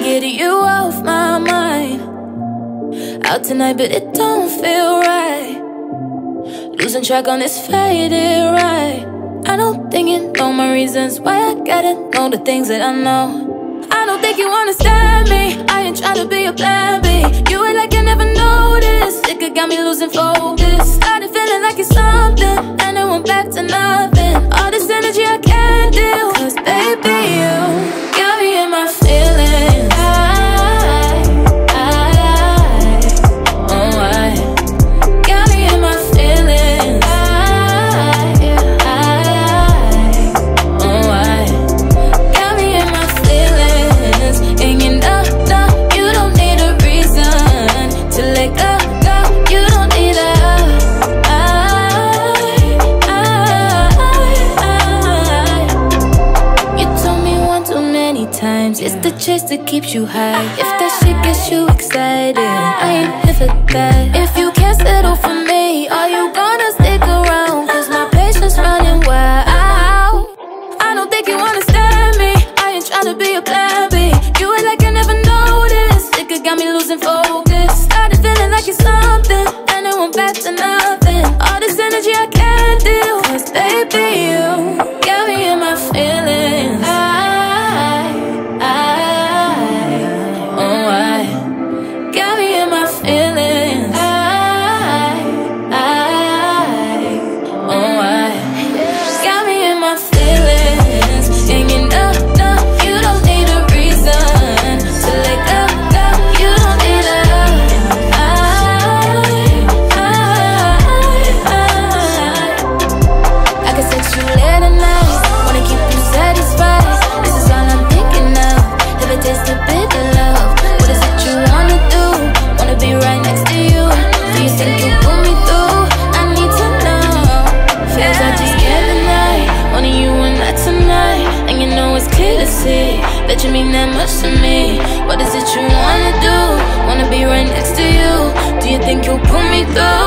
get you off my mind. Out tonight, but it don't feel right. Losing track on this faded ride. I don't think you know my reasons why I gotta know the things that I know. I don't think you understand me. I ain't tryna be a plan B. You act like you never noticed. It could got me losing focus. Started feeling like it's something, and it went back to nothing. All this energy I can't deal. Cause baby, you got me in my feelings. Got me in my feelings. Got me in my feelings. And you know, you don't need a reason to let go. You don't need a You told me one too many times. It's the chase that keeps you high. If that shit gets you excited, I ain't here for that. If you can't settle for me, are you gonna stick around? Cause my patience running wild. I don't think you understand me. I ain't tryna be a plan B. You act like you never noticed. It could got me losing focus. Started feeling like it's something, and it went back to nothing. All this energy I can't deal. Cause baby, you got me in my feelings. Got me in my feelings. Got me in my feelings. And you know, you don't need a reason to let go. You don't need a I can sex you late at night, wanna keep you satisfied. This is all I'm thinking of. Have a taste of bitter love. What is it you wanna do? Wanna be right next to you. Do you think you'll pull me through? I need to know. Feels I just can't deny. Only you and I tonight. And you know it's clear to see. Bet you mean that much to me. What is it you wanna do? Wanna be right next to you. Do you think you'll pull me through?